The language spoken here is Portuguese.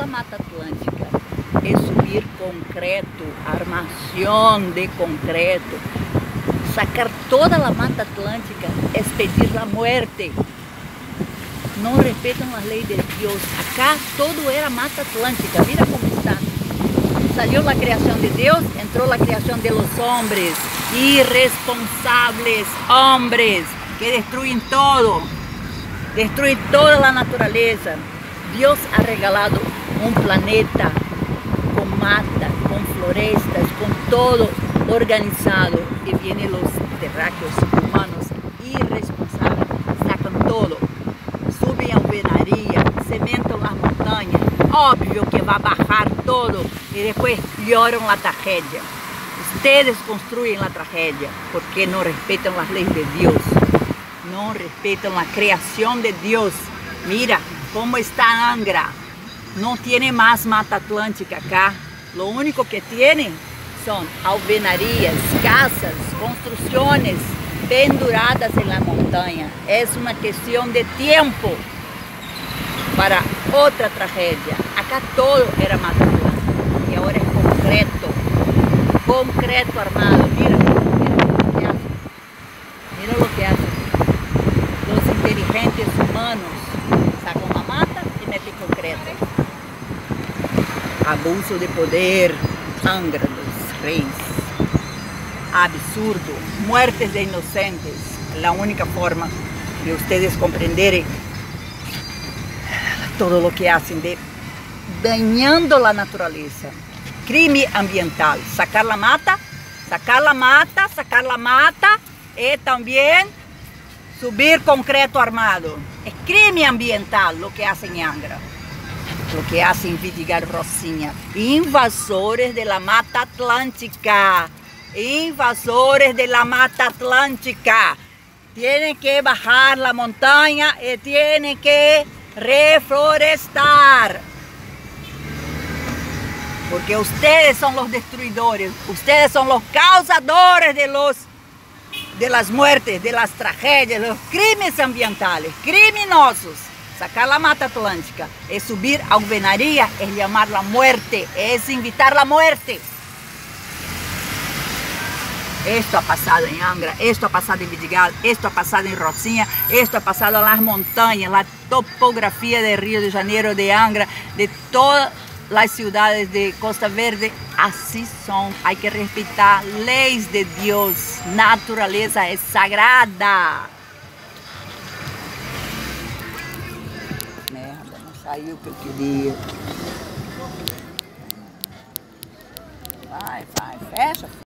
Mata Atlântica é subir concreto, armação de concreto. Sacar toda a Mata Atlântica é pedir a morte. Não respeitam as leis de Deus. Acá todo era Mata Atlântica. Mira como está. Salió la creación de Dios, entró la creación de los hombres, irresponsables hombres que destruyen todo, destruyen toda la naturaleza. Dios ha regalado un planeta con matas, con florestas, con todo organizado, y vienen los terráqueos humanos irresponsables, sacan todo, suben a alvenaria, cementan las montañas. Óbvio que vai bajar todo e depois lloram a tragédia. Ustedes construem a tragédia porque não respeitam as leis de Deus, não respeitam a criação de Deus. Mira como está Angra, não tem mais Mata Atlântica acá. Lo único que tem são alvenarias, casas, construções penduradas na montanha. É uma questão de tempo para outra tragédia. Acá todo era Mata Atlântica e agora é concreto armado. Mira lo que hacen. Mira lo que hacen. Los inteligentes humanos sacan la mata y meten concreto. Abuso de poder, Angra dos Reis. Absurdo. Muertes de inocentes. La única forma de ustedes comprenderem todo lo que hacen de dañando la naturaleza. Crime ambiental. Sacar la mata y también subir concreto armado. Es crime ambiental lo que hacen en Angra. Lo que hacen en Vidigal Rocinha. Invasores de la Mata Atlântica. Invasores de la Mata Atlântica. Tienen que bajar la montaña y tienen que reflorestar, porque ustedes son los destruidores, ustedes son los causadores de las muertes, de las tragedias, de los crímenes ambientales, criminosos. Sacar la Mata Atlântica es subir a alvenaria, es llamar la muerte, es invitar la muerte. Esto ha pasado en Angra, esto ha pasado en Vidigal, esto ha pasado en Rocinha, esto ha pasado en las montañas, la topografía de Río de Janeiro, de Angra, de todas las ciudades de Costa Verde. Así son, hay que respetar leyes de Dios, naturaleza es sagrada. Merda, não saiu o que eu queria. Vai, fecha.